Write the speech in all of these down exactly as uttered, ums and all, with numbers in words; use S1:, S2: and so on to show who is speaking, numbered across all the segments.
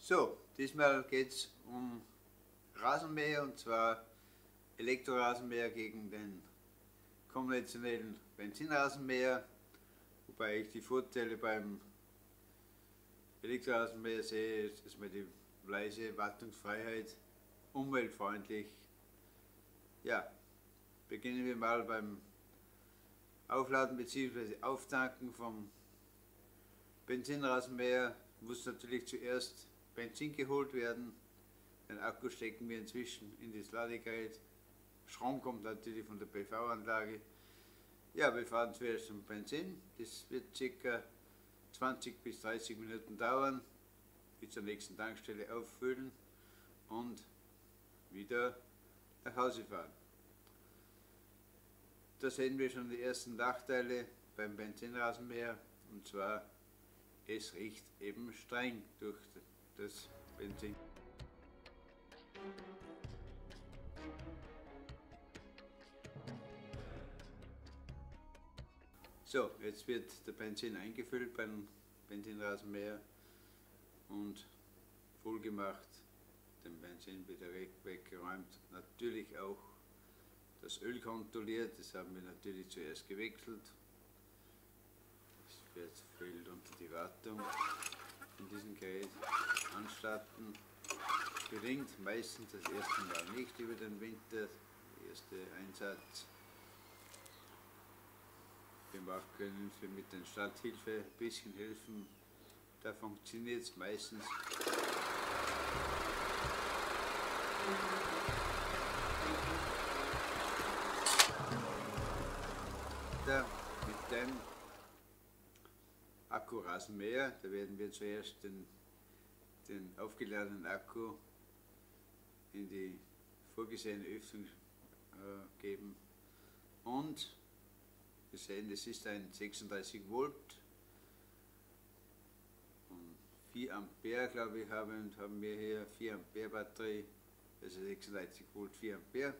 S1: So, diesmal geht es um Rasenmäher, und zwar Elektrorasenmäher gegen den konventionellen Benzinrasenmäher, wobei ich die Vorteile beim Elektrorasenmäher sehe, dass man die leise Wartungsfreiheit, umweltfreundlich. Ja, beginnen wir mal beim Aufladen bzw. Auftanken vom Benzinrasenmäher. Muss natürlich zuerst Benzin geholt werden. Den Akku stecken wir inzwischen in das Ladegerät. Strom kommt natürlich von der P V-Anlage. Ja, wir fahren zuerst zum Benzin. Das wird ca. zwanzig bis dreißig Minuten dauern. Bis zur nächsten Tankstelle auffüllen und wieder nach Hause fahren. Da sehen wir schon die ersten Nachteile beim Benzinrasenmäher, und zwar es riecht eben streng durch das Benzin. So, jetzt wird der Benzin eingefüllt beim Benzinrasenmäher und vollgemacht, den Benzin wieder weggeräumt. Natürlich auch das Öl kontrolliert, das haben wir natürlich zuerst gewechselt. Das wird fehlt unter die Wartung in diesem Gerät. Anstarten gelingt meistens das erste Mal nicht über den Winter, der erste Einsatz. Wir können für mit der Starthilfe ein bisschen helfen, da funktioniert es meistens. Da mit dem Akkurasenmäher, da werden wir zuerst den, den aufgeladenen Akku in die vorgesehene Öffnung äh, geben, und wir sehen, das ist ein sechsunddreißig Volt und vier Ampere, glaube ich, haben, und haben wir hier vier Ampere Batterie, also sechsunddreißig Volt, vier Ampere,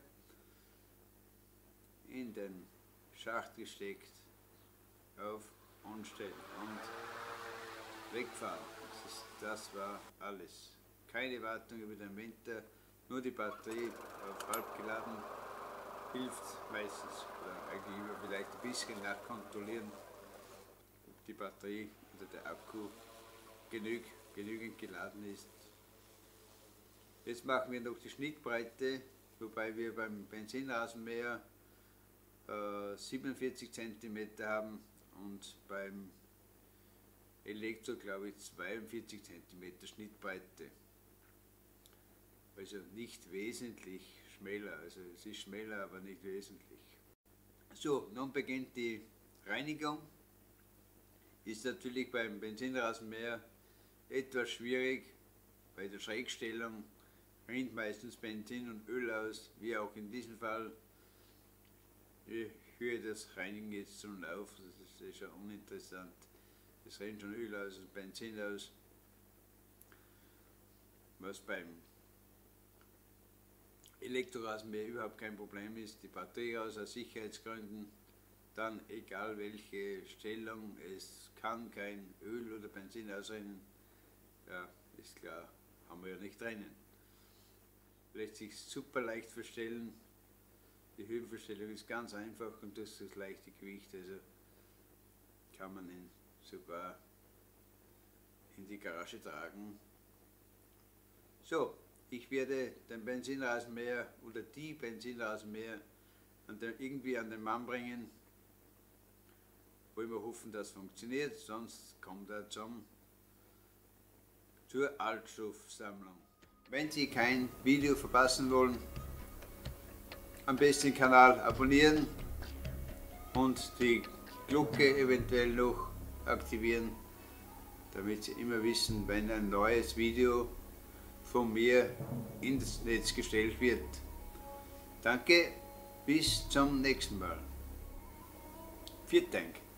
S1: in den Schacht gesteckt, auf Anstellen und wegfahren. Das, ist, das war alles. Keine Wartung über den Winter, nur die Batterie auf halb geladen. Hilft meistens, oder eigentlich immer vielleicht ein bisschen nachkontrollieren, ob die Batterie oder der Akku genüg, genügend geladen ist. Jetzt machen wir noch die Schnittbreite, wobei wir beim Benzinrasenmäher äh, siebenundvierzig Zentimeter haben und beim Elektro, glaube ich, zweiundvierzig Zentimeter Schnittbreite. Also nicht wesentlich schmäler, also es ist schmäler, aber nicht wesentlich. So, nun beginnt die Reinigung. Ist natürlich beim Benzinrasenmäher etwas schwierig. Bei der Schrägstellung rinnt meistens Benzin und Öl aus, wie auch in diesem Fall. Ich höre das Reinigen jetzt schon auf, das ist ja uninteressant. Es rennt schon Öl aus und Benzin aus. Was beim Elektrorasenmäher überhaupt kein Problem ist, die Batterie aus, aus Sicherheitsgründen, dann egal welche Stellung, es kann kein Öl oder Benzin ausrennen, ja, ist klar, haben wir ja nicht drinnen. Lässt sich super leicht verstellen, die Höhenverstellung ist ganz einfach und das ist das leichte Gewicht, also kann man ihn sogar in die Garage tragen. So. Ich werde den Benzinrasenmäher oder die Benzinrasenmäher an den, irgendwie an den Mann bringen. Wollen wir hoffen, dass es funktioniert, sonst kommt er zum, zur Altstoffsammlung. Wenn Sie kein Video verpassen wollen, am besten den Kanal abonnieren und die Glocke eventuell noch aktivieren, damit Sie immer wissen, wenn ein neues Video von mir ins Netz gestellt wird. Danke, bis zum nächsten Mal. Vielen Dank.